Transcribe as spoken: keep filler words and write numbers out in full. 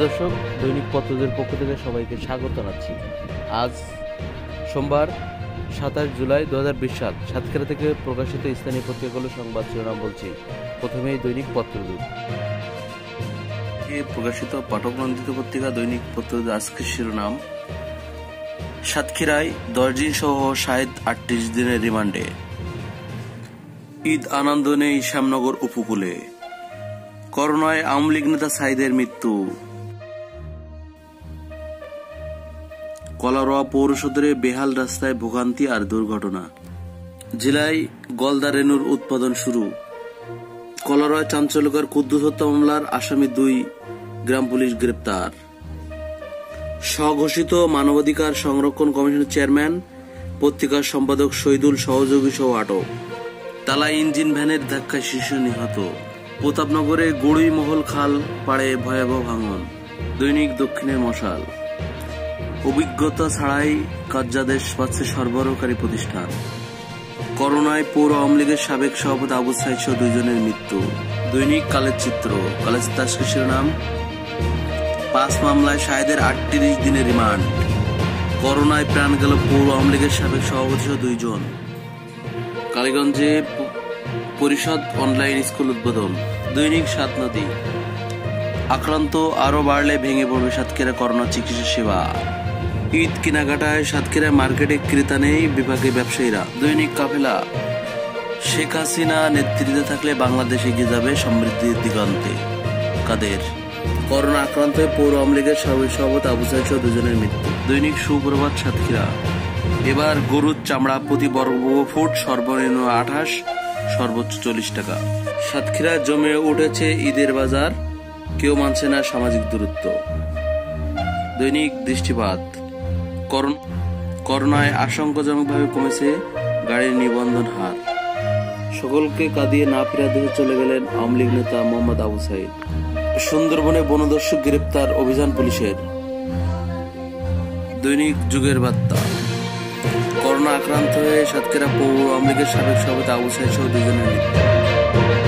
দর্শক, দৈনিক পত্রদের পক্ষ থেকে সবাইকে স্বাগত জানাচ্ছি। আজ সোমবার সাতাশ জুলাই দু হাজার বিশ সাল সাতক্ষীরা থেকে প্রকাশিত স্থানীয় পত্রিকাগুলো সংবাদ শিরোনাম বলছি। প্রথমেই দৈনিক পত্রদূত প্রকাশিত পাঠক রঞ্জিত পত্রিকা দৈনিক পত্রদূত আজকের শিরোনাম: সাতক্ষীরায় দশ দিন সহ শাহেদ আটত্রিশ দিনের রিমান্ডে। ঈদ আনন্দ নেই শ্যামনগর উপকূলে। করোনায় আওয়ামী লীগ নেতা সাইদের মৃত্যু। কলারোয়া পৌর সদরে বেহাল রাস্তায় ভোগান্তি আর দুর্ঘটনা। জেলায় গলদা রেণুর উৎপাদন শুরু। কলারোয়া চাঞ্চল্যকর কুদ্দুস হত্যা মামলার আসামি দুই গ্রাম পুলিশ গ্রেপ্তার। স্বঘোষিত মানবাধিকার সংরক্ষণ কমিশনের চেয়ারম্যান পত্রিকার সম্পাদক শহীদুল সহযোগী সহ আটক। তালা ইঞ্জিন ভ্যানের ধাক্কায় শিশু নিহত। প্রতাপনগরে গড়ুইমহল খাল পাড়ে ভয়াবহ ভাঙন। দৈনিক দক্ষিণের মশাল। অভিজ্ঞতা ছাড়াই কার্যাদেশ পাচ্ছে সরবরাহকারী প্রতিষ্ঠান। করোনায় পৌর আওয়ামী লীগের সাবেক সভাপতি আবু সাইদ সহ দুইজনের মৃত্যু। দৈনিক কালের চিত্র কালের চিত্র আজকের শিরোনাম: পাঁচ মামলায় শাহেদের আটত্রিশ দিনের রিমান্ড। করোনায় প্রাণ গেল পৌর আওয়ামী লীগের সাবেক সভাপতি সহ দুইজন। কালীগঞ্জে পরিষদ অনলাইন স্কুল উদ্বোধন। দৈনিক সাত নদী। আক্রান্ত আরো বাড়লে ভেঙে পড়বে সাতক্ষীরা করোনা চিকিৎসা সেবা। ঈদ কেনাকাটায় সাতক্ষীরা মার্কেটে ক্রেতা নেই, বিভাগে ব্যবসায়ীরা। দৈনিক কাফেলা। শেখ হাসিনা নেতৃত্বে থাকলে বাংলাদেশ এগিয়ে যাবে সমৃদ্ধির দিগন্তে। কাদের? করোনা আক্রান্ত হয়ে পৌর আওয়ামী লীগের সাবেক সভাপতি আবু সাইদ সহ দুজনের মৃত্যু। দৈনিক সুপ্রভাত সাতক্ষীরা। এবার গরুর চামড়া প্রতি বর্গ ফুট সর্বনিম্ন আঠাশ, সর্বোচ্চ চল্লিশ টাকা। সাতক্ষীরা জমে উঠেছে ঈদের বাজার, কেউ মানছে না সামাজিক দূরত্ব। দৈনিক দৃষ্টিপাত। করোনায় আশঙ্কাজনকভাবে কমেছে গাড়ির নিবন্ধন হার। সকলকে কাঁদিয়ে না ফেরা দেশে চলে গেলেন আওয়ামী লীগ নেতা মোহাম্মদ আবু সাইদ। সুন্দরবনে বনদস্যু গ্রেপ্তার, অভিযান পুলিশের। দৈনিক যুগের বার্তা। করোনা আক্রান্ত হয়ে সাতক্ষীরা পৌর আওয়ামী লীগের সাবেক সভাপতি আবু সাইদ সহ দুজনের মৃত্যু।